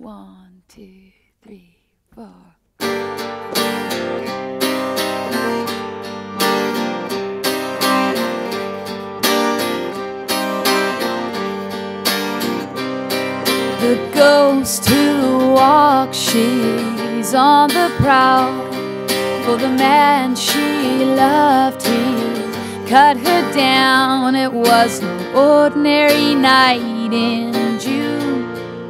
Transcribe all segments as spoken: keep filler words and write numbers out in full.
One, two, three, four. The ghost who walks, she's on the prowl for the man she loved. He cut her down. It was no ordinary night in June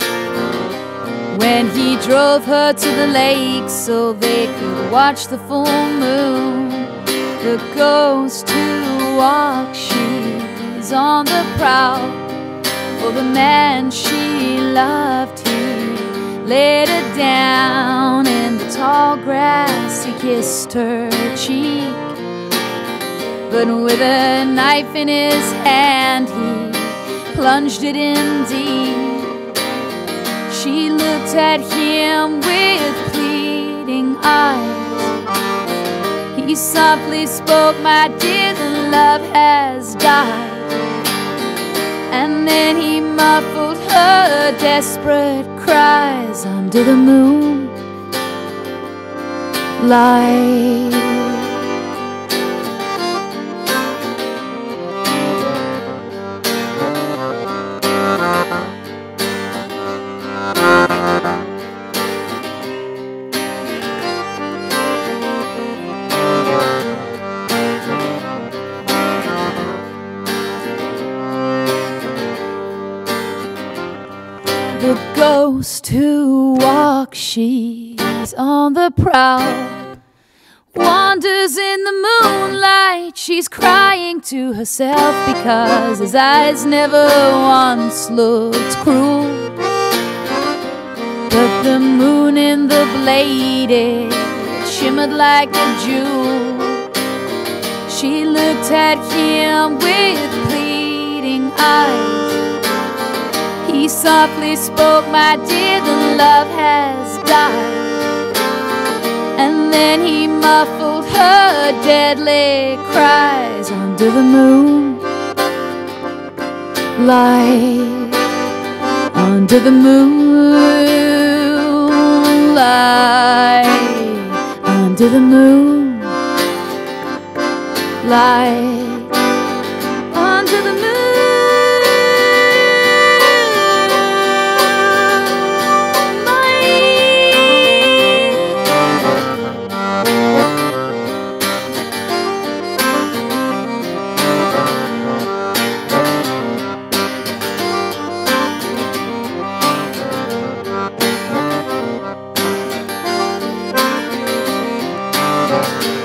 when he drove her to the lake so they could watch the full moon. The ghost who walks, she's on the prowl for the man she loved. He laid her down in the tall grass. He kissed her cheek, but with a knife in his hand he plunged it in deep. She looked at him with pleading eyes. He softly spoke, "My dear, the love has died." And then he muffled her desperate cries under the moonlight. The ghost who walks, she's on the prowl, wanders in the moonlight. She's crying to herself because his eyes never once looked cruel. But the moon in the blade, it shimmered like a jewel. She looked at him with pleading eyes. He softly spoke, "My dear, the love has died." And then he muffled her deadly cries under the moonlight. Under the moonlight. Under the moonlight. Under the moonlight. Bye.